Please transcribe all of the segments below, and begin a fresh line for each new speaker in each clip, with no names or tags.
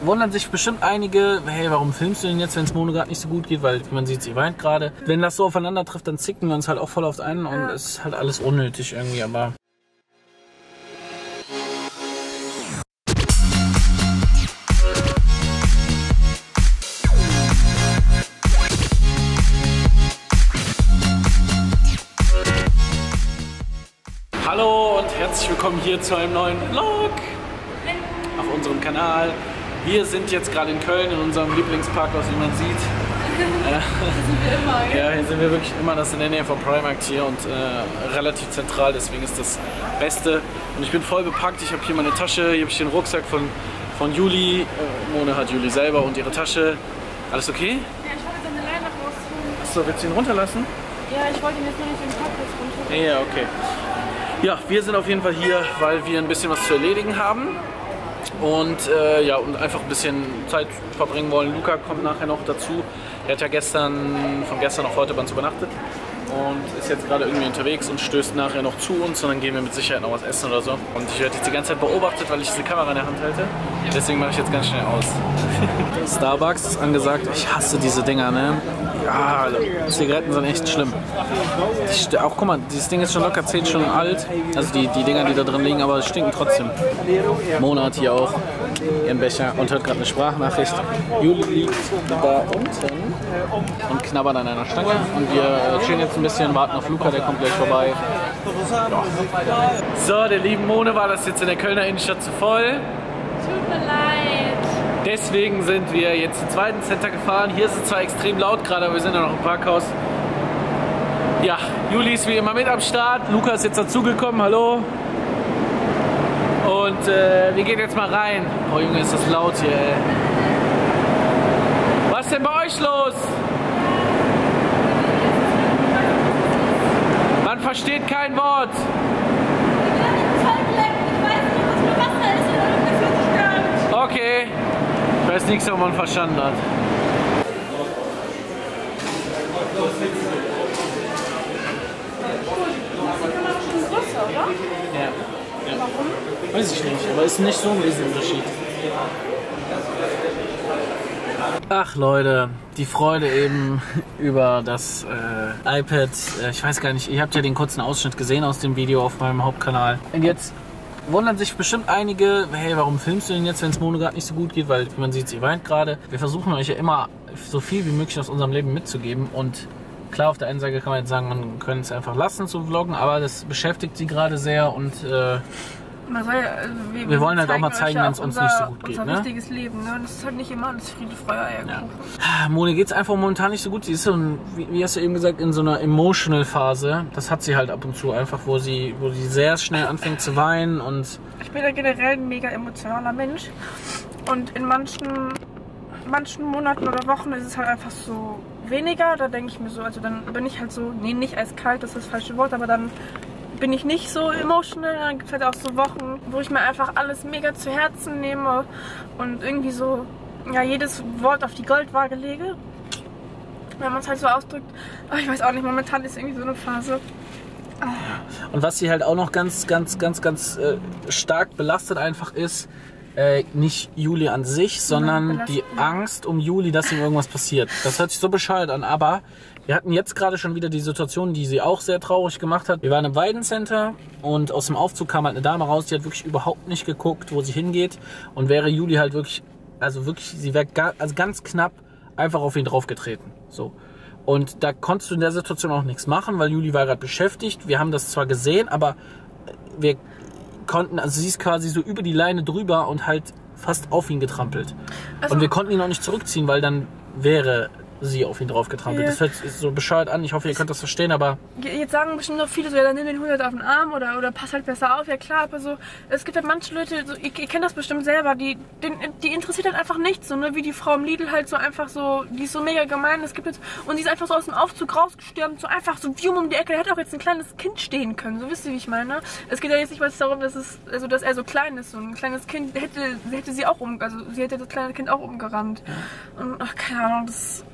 wundern sich bestimmt einige, hey, warum filmst du denn jetzt, wenn es Mono gerade nicht so gut geht, weil man sieht, sie weint gerade. Wenn das so aufeinander trifft, dann zicken wir uns halt auch voll auf einen und es ist halt alles unnötig irgendwie, aber... Hallo und herzlich willkommen hier zu einem neuen Vlog auf unserem Kanal. Wir sind jetzt gerade in Köln in unserem Lieblingsparkhaus, wie man sieht.
Hier sind wir immer,
ja, hier sind wir wirklich immer. Das ist in der Nähe vom Primark hier und relativ zentral, deswegen ist das Beste. Und ich bin voll bepackt. Ich habe hier meine Tasche, hier habe ich den Rucksack von Juli. Mone hat Juli selber und ihre Tasche. Alles okay?
Ja, ich wollte jetzt eine Leine rausholen.
Achso, willst du ihn runterlassen?
Ja, ich wollte ihn jetzt noch nicht in den Parkplatz runter.
Ja, okay. Ja, wir sind auf jeden Fall hier, weil wir ein bisschen was zu erledigen haben und ja, und einfach ein bisschen Zeit verbringen wollen. Luca kommt nachher noch dazu. Er hat ja von gestern auf heute bei uns übernachtet und ist jetzt gerade irgendwie unterwegs und stößt nachher noch zu uns und dann gehen wir mit Sicherheit noch was essen oder so. Und ich werde jetzt die ganze Zeit beobachtet, weil ich diese Kamera in der Hand halte. Deswegen mache ich jetzt ganz schnell aus. Starbucks ist angesagt. Ich hasse diese Dinger, ne? Ja, Zigaretten sind echt schlimm. Auch guck mal, dieses Ding ist schon locker 10 Stunden alt. Also die Dinger, die da drin liegen, aber es stinken trotzdem. Mona hat hier auch ihren Becher und hört gerade eine Sprachnachricht. Juli liegt da unten und knabbert an einer Stange. Und wir chillen jetzt ein bisschen, warten auf Luca, der kommt gleich vorbei. Ja. So, der lieben Mone war das jetzt in der Kölner Innenstadt zu voll.
Tut mir leid.
Deswegen sind wir jetzt zum zweiten Center gefahren. Hier ist es zwar extrem laut gerade, aber wir sind ja noch im Parkhaus. Ja, Juli ist wie immer mit am Start. Luca ist jetzt dazugekommen, hallo. Und wir gehen jetzt mal rein. Oh Junge, ist das laut hier, ey. Was ist denn bei euch los? Man versteht kein Wort. Okay. Ich weiß nichts, was man verstanden hat.
Größer, oder?
Ja.
Warum?
Weiß ich nicht, aber ist nicht so ein Riesenunterschied. Ach Leute, die Freude eben über das iPad. Ich weiß gar nicht, ihr habt ja den kurzen Ausschnitt gesehen aus dem Video auf meinem Hauptkanal. Und jetzt wundern sich bestimmt einige, hey, warum filmst du denn jetzt, wenn es Mono gerade nicht so gut geht, weil man sieht, sie weint gerade. Wir versuchen euch ja immer so viel wie möglich aus unserem Leben mitzugeben und klar, auf der einen Seite kann man jetzt sagen, man könnte es einfach lassen zu vloggen, aber das beschäftigt sie gerade sehr und
man soll ja,
wir wollen halt auch mal zeigen, wenn es uns nicht so gut geht.
Unser wichtiges Leben, ne? Und das ist halt nicht immer alles Friede, Freude, Eierkuchen.
Ja. Mone geht es einfach momentan nicht so gut. Sie ist so, wie hast du eben gesagt, in so einer emotional Phase. Das hat sie halt ab und zu einfach, wo sie sehr schnell anfängt zu weinen und...
Ich bin ja generell ein mega emotionaler Mensch und in manchen Monaten oder Wochen ist es halt einfach so weniger. Da denke ich mir so, also dann bin ich halt so, nee, nicht eiskalt, das ist das falsche Wort, aber dann bin ich nicht so emotional. Dann gibt es halt auch so Wochen, wo ich mir einfach alles mega zu Herzen nehme und irgendwie so, ja, jedes Wort auf die Goldwaage lege, wenn man es halt so ausdrückt. Aber ich weiß auch nicht, momentan ist irgendwie so eine Phase.
Und was sie halt auch noch ganz stark belastet einfach ist, nicht Juli an sich, sondern die Angst um Juli, dass ihm irgendwas passiert. Das hört sich so bescheuert an, aber wir hatten jetzt gerade schon wieder die Situation, die sie auch sehr traurig gemacht hat. Wir waren im Weidencenter und aus dem Aufzug kam halt eine Dame raus, die hat wirklich überhaupt nicht geguckt, wo sie hingeht. Und wäre Juli halt wirklich, sie wäre ganz knapp einfach auf ihn draufgetreten. So. Und da konntest du in der Situation auch nichts machen, weil Juli war gerade beschäftigt. Wir haben das zwar gesehen, aber wir konnten, also sie ist quasi so über die Leine drüber und halt fast auf ihn getrampelt. Also, und wir konnten ihn auch nicht zurückziehen, weil dann wäre sie auf ihn drauf getrampelt. Yeah. Das hört sich so bescheuert an. Ich hoffe, ihr könnt das verstehen, aber... Jetzt sagen bestimmt noch viele so, ja, dann nimm den Hund halt auf den Arm oder pass halt besser auf. Ja klar, aber so, es gibt halt manche Leute, so, ihr kennt das bestimmt selber, die interessiert halt einfach nichts. So, ne? Wie die Frau im Lidl halt so einfach so, die ist so mega gemein. Es gibt jetzt, und die ist einfach so aus dem Aufzug rausgestürmt, so einfach so wie um die Ecke. Der hätte auch jetzt ein kleines Kind stehen können. So, wisst ihr, wie ich meine? Es geht ja jetzt nicht mal darum, dass er so klein ist. So ein kleines Kind hätte sie auch sie hätte das kleine Kind auch umgerannt. Und ach, keine Ahnung, das...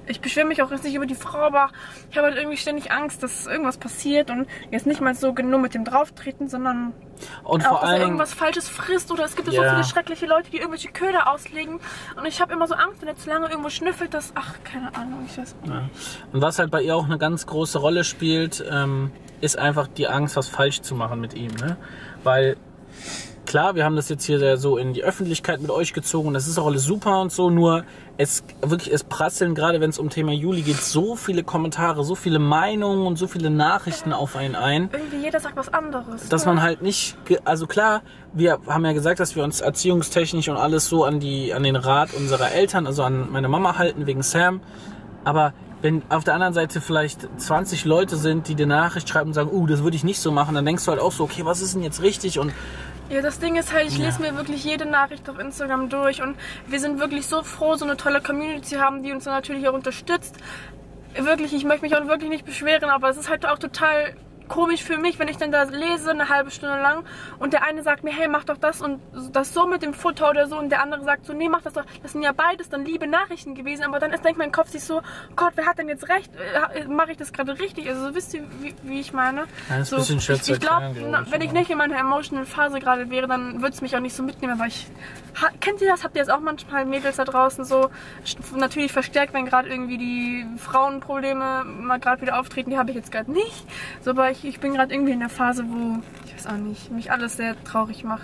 ich beschwere mich auch jetzt nicht über die Frau, aber ich habe halt irgendwie ständig Angst, dass irgendwas passiert und jetzt nicht mal so nur mit dem Drauftreten, sondern
und
auch,
vor
dass er
allem
irgendwas Falsches frisst oder es gibt ja so viele schreckliche Leute, die irgendwelche Köder auslegen und ich habe immer so Angst, wenn er zu lange irgendwo schnüffelt, dass, ach, keine Ahnung, ich weiß nicht.
Ja. Und was halt bei ihr auch eine ganz große Rolle spielt, ist einfach die Angst, was falsch zu machen mit ihm, ne? Weil klar, wir haben das jetzt hier so in die Öffentlichkeit mit euch gezogen. Das ist auch alles super und so. Nur es prasseln, gerade wenn es um Thema Juli geht, so viele Kommentare, so viele Meinungen und so viele Nachrichten auf einen ein.
Irgendwie jeder sagt was anderes.
Dass man halt nicht, also klar, wir haben ja gesagt, dass wir uns erziehungstechnisch und alles so an den Rat unserer Eltern, also an meine Mama halten wegen Sam. Aber wenn auf der anderen Seite vielleicht 20 Leute sind, die dir Nachricht schreiben und sagen, das würde ich nicht so machen, dann denkst du halt auch so, okay, was ist denn jetzt richtig? Und
ja, das Ding ist halt, ich lese mir wirklich jede Nachricht auf Instagram durch und wir sind wirklich so froh, so eine tolle Community zu haben, die uns dann natürlich auch unterstützt. Wirklich, ich möchte mich auch wirklich nicht beschweren, aber es ist halt auch total komisch für mich, wenn ich dann da lese, eine halbe Stunde lang und der eine sagt mir, hey, mach doch das und das so mit dem Futter oder so und der andere sagt so, nee, mach das doch. Das sind ja beides dann liebe Nachrichten gewesen, aber dann denkt mein Kopf sich so, Gott, wer hat denn jetzt recht? Mache ich das gerade richtig? Also wisst ihr, wie ich meine?
Ja, das ist ein bisschen schwer zu erklären,
glaub, wenn ich nicht in meiner emotional Phase gerade wäre, dann würde es mich auch nicht so mitnehmen, weil kennt ihr das? Habt ihr das auch manchmal, Mädels da draußen so? Natürlich verstärkt, wenn gerade irgendwie die Frauenprobleme mal gerade wieder auftreten, die habe ich jetzt gerade nicht. So, aber ich bin gerade irgendwie in der Phase, wo, ich weiß auch nicht, mich alles sehr traurig macht.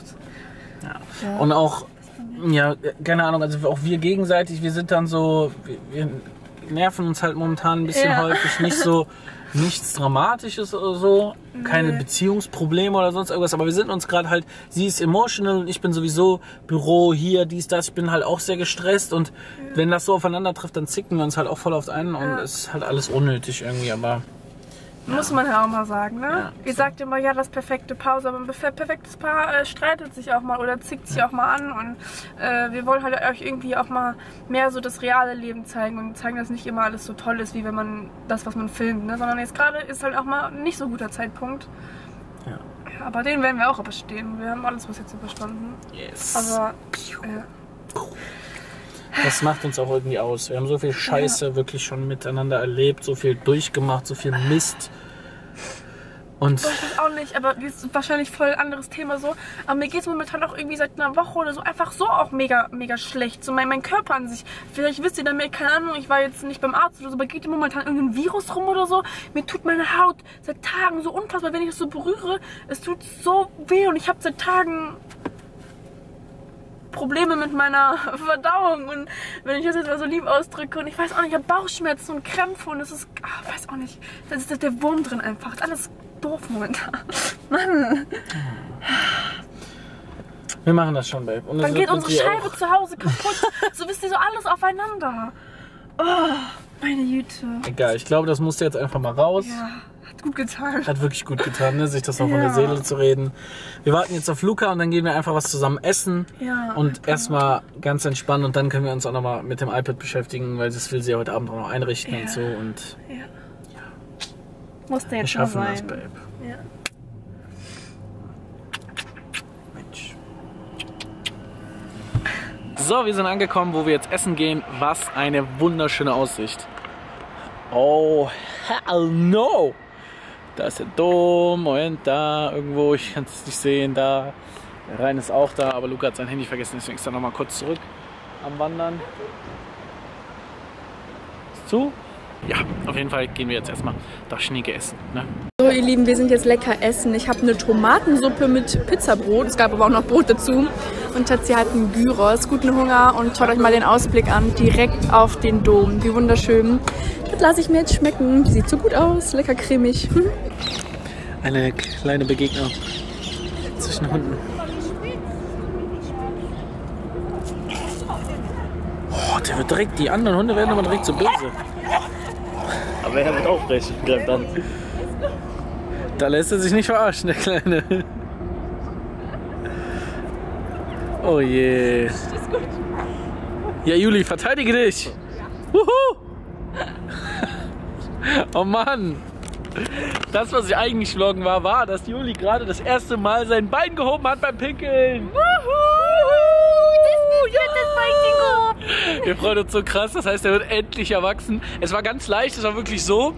Ja. Und auch, ja, keine Ahnung, also auch wir gegenseitig, wir sind dann so, wir nerven uns halt momentan ein bisschen häufig, nicht so, nichts Dramatisches oder so, keine Beziehungsprobleme oder sonst irgendwas, aber wir sind uns gerade halt, sie ist emotional und ich bin sowieso Büro, hier, dies, das, ich bin halt auch sehr gestresst und wenn das so aufeinander trifft, dann zicken wir uns halt auch voll auf einen und es ist halt alles unnötig irgendwie, aber
muss man ja auch mal sagen, ne?
Ja,
ihr sagt immer, ja, das perfekte Pause, aber ein perfektes Paar streitet sich auch mal oder zickt sich auch mal an und wir wollen halt euch irgendwie auch mal mehr so das reale Leben zeigen und zeigen, dass nicht immer alles so toll ist, wie wenn man das, was man filmt, ne? Sondern jetzt gerade ist halt auch mal nicht so guter Zeitpunkt. Ja. Aber den werden wir auch überstehen. Wir haben alles bis jetzt überstanden.
Yes.
Aber
das macht uns auch irgendwie aus. Wir haben so viel Scheiße wirklich schon miteinander erlebt, so viel durchgemacht, so viel Mist. Und
ich weiß auch nicht, aber das ist wahrscheinlich voll ein anderes Thema so. Aber mir geht es momentan auch irgendwie seit einer Woche oder so einfach so auch mega, mega schlecht. So mein Körper an sich. Vielleicht wisst ihr da mehr, keine Ahnung, ich war jetzt nicht beim Arzt oder so, aber geht hier momentan irgendein Virus rum oder so. Mir tut meine Haut seit Tagen so unfassbar, wenn ich es so berühre. Es tut so weh und ich habe seit Tagen Probleme mit meiner Verdauung und wenn ich das jetzt mal so lieb ausdrücke und ich weiß auch nicht, ich habe Bauchschmerzen und Krämpfe und es ist, weiß auch nicht, da ist der Wurm drin einfach. Das ist alles doof momentan. Mann.
Wir machen das schon, Babe. Und
dann geht unsere Scheibe zu Hause kaputt. So wisst ihr, so alles aufeinander. Oh, meine Güte.
Egal, ich glaube, das musste jetzt einfach mal raus.
Ja. Hat gut getan.
Hat wirklich gut getan, ne? Sich das noch von der Seele zu reden. Wir warten jetzt auf Luca und dann gehen wir einfach was zusammen essen.
Ja,
und erstmal ganz entspannen und dann können wir uns auch nochmal mit dem iPad beschäftigen, weil das will sie ja heute Abend auch noch einrichten und so. Und
musste jetzt
wir schaffen
mal
das,
sein.
Babe.
Ja.
Mensch. So, wir sind angekommen, wo wir jetzt essen gehen. Was eine wunderschöne Aussicht. Oh, hell no! Da ist der Dom und da irgendwo, ich kann es nicht sehen, da. Der Rhein ist auch da, aber Luca hat sein Handy vergessen, deswegen ist er nochmal kurz zurück am Wandern. Ist zu? Ja, auf jeden Fall gehen wir jetzt erstmal das Schnieke essen. Ne?
So ihr Lieben, wir sind jetzt lecker essen. Ich habe eine Tomatensuppe mit Pizzabrot, es gab aber auch noch Brot dazu. Und Tatsi hat einen Gyros, guten Hunger und schaut euch mal den Ausblick an, direkt auf den Dom. Wie wunderschön. Das lasse ich mir jetzt schmecken. Sieht so gut aus, lecker cremig.
Eine kleine Begegnung zwischen Hunden. Oh, der wird direkt, die anderen Hunde werden aber direkt so böse. Aber er wird aufrecht und greift an. Da lässt er sich nicht verarschen, der Kleine. Oh je. Ja, Juli, verteidige dich. Wuhu! Oh Mann. Das, was ich eigentlich vloggen war, dass Juli gerade das erste Mal sein Bein gehoben hat beim Pinkeln.
Wuhu! Das Bein gehoben.
Wir freuen uns so krass, das heißt, er wird endlich erwachsen. Es war ganz leicht, es war wirklich so.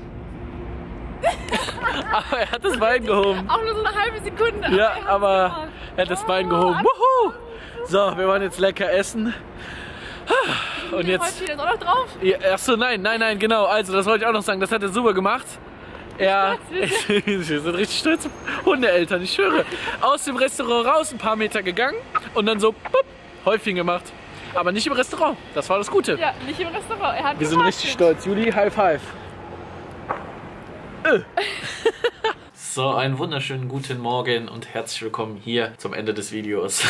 Aber er hat das Bein gehoben.
Auch nur so eine halbe Sekunde.
Ja, aber er hat das Bein gehoben. Wuhu! So, wir wollen jetzt lecker essen. Und jetzt...
Steht jetzt auch noch drauf?
Ja, achso, nein, genau. Also, das wollte ich auch noch sagen. Das hat er super gemacht. Wir sind richtig stolz auf Hundeeltern, ich schwöre. Aus dem Restaurant raus, ein paar Meter gegangen und dann so pup, Häufchen gemacht. Aber nicht im Restaurant, das war das Gute.
Ja, nicht im Restaurant.
Wir sind richtig stolz. Juli, High Five. So, einen wunderschönen guten Morgen und herzlich willkommen hier zum Ende des Videos.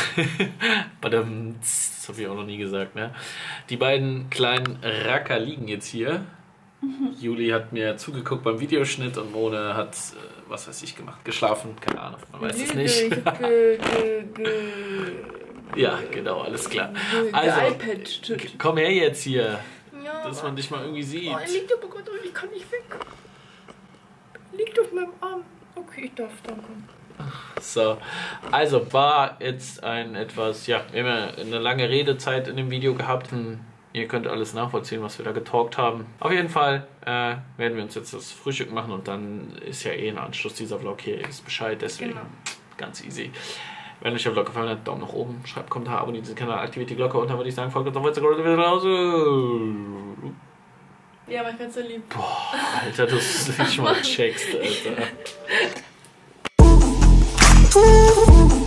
Das habe ich auch noch nie gesagt, ne? Die beiden kleinen Racker liegen jetzt hier. Juli hat mir zugeguckt beim Videoschnitt und Mone hat, was weiß ich, gemacht, geschlafen, keine Ahnung, man weiß es nicht. Ja, genau, alles klar. Also, komm her jetzt hier, dass man dich mal irgendwie sieht.
Oh, er liegt aber gerade drin, ich kann nicht weg. Liegt auf meinem Arm. Okay, ich darf, danke.
So, also war jetzt ein etwas, ja, wir haben ja eine lange Redezeit in dem Video gehabt. Ihr könnt alles nachvollziehen, was wir da getalkt haben. Auf jeden Fall werden wir uns jetzt das Frühstück machen und dann ist ja ein Anschluss dieser Vlog hier, ihr wisst Bescheid, deswegen ganz easy. Wenn euch der Vlog gefallen hat, Daumen nach oben, schreibt Kommentar, abonniert diesen Kanal, aktiviert die Glocke und dann würde ich sagen, folgt uns auf Instagram wieder nach Hause.
Ja, aber ich find's so lieb.
Boah, Alter, du nicht mal checkst, Alter.